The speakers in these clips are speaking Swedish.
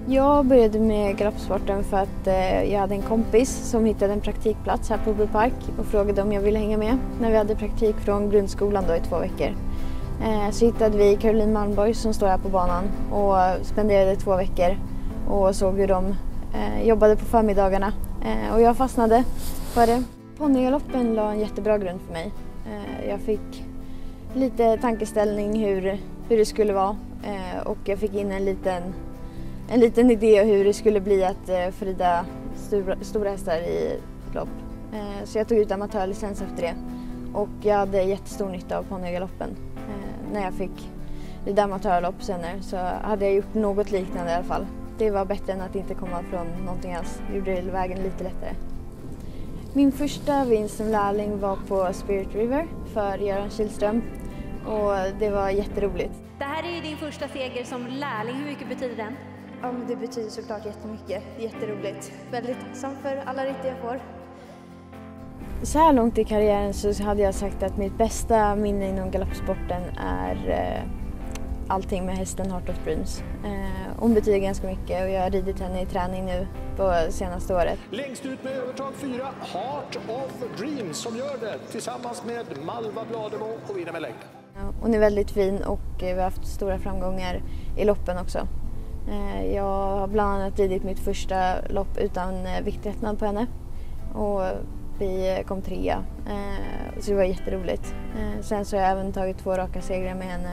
Jag började med galoppsporten för att jag hade en kompis som hittade en praktikplats här på Åby Park och frågade om jag ville hänga med när vi hade praktik från grundskolan då i 2 veckor. Så hittade vi Caroline Malmborg som står här på banan och spenderade 2 veckor och såg hur de jobbade på förmiddagarna och jag fastnade för det. Ponnygaloppen la en jättebra grund för mig. Jag fick lite tankeställning hur det skulle vara och jag fick in en liten idé hur det skulle bli att förrida stora hästar i lopp. Så jag tog ut amatörlicens efter det och jag hade jättestor nytta av ponnygaloppen. När jag fick rida amatörlopp senare så hade jag gjort något liknande i alla fall. Det var bättre än att inte komma från någonting alls. Det gjorde vägen lite lättare. Min första vinst som lärling var på Spirit River för Göran Kihlström och det var jätteroligt. Det här är ju din första seger som lärling. Hur mycket betyder den? Ja, men det betyder såklart jättemycket. Jätteroligt. Väldigt tacksam för alla ritter jag får. Så här långt i karriären så hade jag sagt att mitt bästa minne inom galoppsporten är allting med hästen Heart of Dreams. Hon betyder ganska mycket och jag har ridit henne i träning nu på senaste året. Längst ut med övertag 4, Heart of Dreams som gör det tillsammans med Malva Blademo och vinner med längd. Hon är väldigt fin och vi har haft stora framgångar i loppen också. Jag har bland annat ridit mitt första lopp utan viktlättnad på henne och vi kom 3, så det var jätteroligt. Sen så har jag även tagit 2 raka segrar med henne.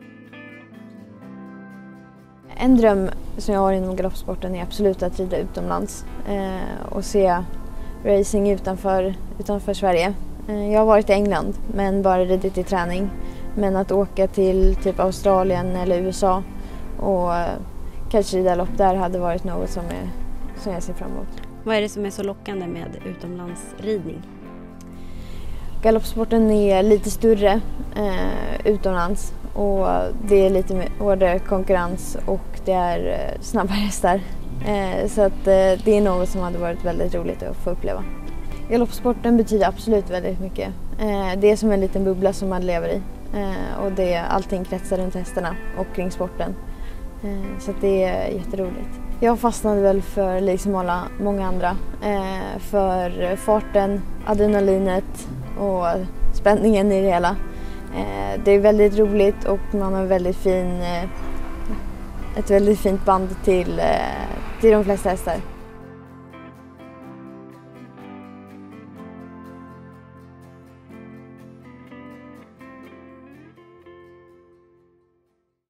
En dröm som jag har inom galoppsporten är absolut att rida utomlands och se racing utanför Sverige. Jag har varit i England men bara ridit i träning. Men att åka till typ Australien eller USA och kanske rida lopp där hade varit något som jag ser fram emot. Vad är det som är så lockande med utomlandsridning? Galoppsporten är lite större utomlands och det är lite hårdare konkurrens och det är snabbare hästar. Så att det är något som hade varit väldigt roligt att få uppleva. Galoppsporten betyder absolut väldigt mycket. Det är som en liten bubbla som man lever i och allting kretsar runt hästarna och kring sporten. Så att det är jätteroligt. Jag fastnade väl för liksom många andra. För farten, adrenalinet och spänningen i det hela. Det är väldigt roligt och man har ett väldigt fint band till de flesta hästar.